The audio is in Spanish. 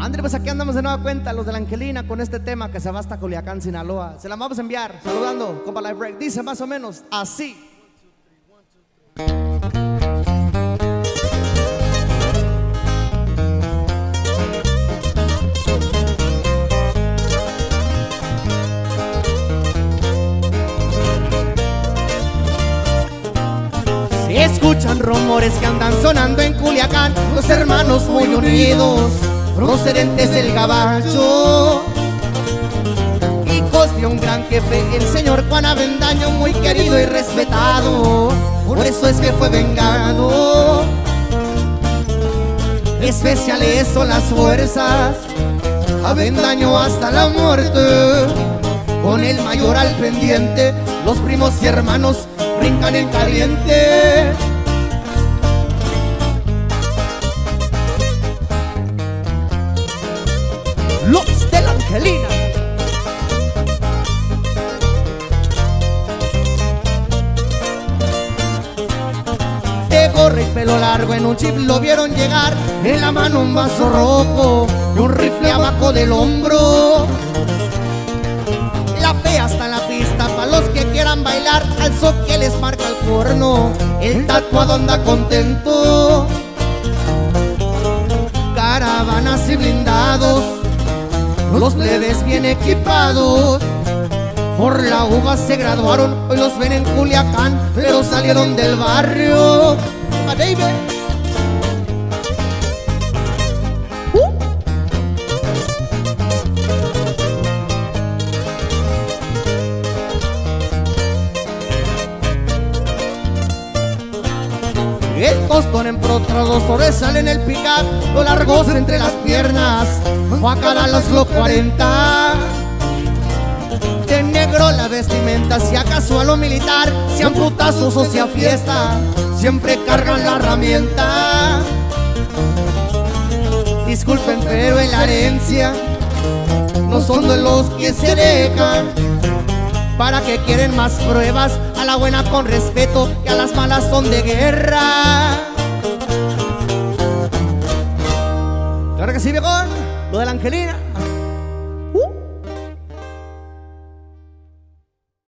André, pues aquí andamos de nueva cuenta, los de la Angelina, con este tema que se va hasta Culiacán, Sinaloa. Se la vamos a enviar, saludando, compa Live Break. Dice más o menos así. Se escuchan rumores que andan sonando en Culiacán, los hermanos muy unidos, procedentes del gabacho, hijos de un gran jefe, el señor Juan Avendaño, muy querido y respetado. Por eso es que fue vengado. Especiales son las fuerzas, Avendaño hasta la muerte. Con el mayor al pendiente, los primos y hermanos brincan en caliente. Los de la Angelina. De gorra y pelo largo, en un chip lo vieron llegar, en la mano un vaso rojo y un rifle abajo del hombro. La fe hasta en la pista, pa' los que quieran bailar al son que les marca el cuerno. El tatuado anda contento. Caravanas y blindados, los plebes bien equipados. Por la uva se graduaron, hoy los ven en Culiacán, pero salieron del barrio. Baby. El tostón emprotrado sobresale en el pick-up, lo largos entre las piernas, Juacada los Glock 40. De negro la vestimenta, si acaso a lo militar, sean putazos o sea fiesta, siempre cargan la herramienta. Disculpen, pero en la herencia no son de los que se dejan. ¿Para que quieren más pruebas? A la buena con respeto y a las malas son de guerra. Claro que sí, viejón, lo de la Angelina.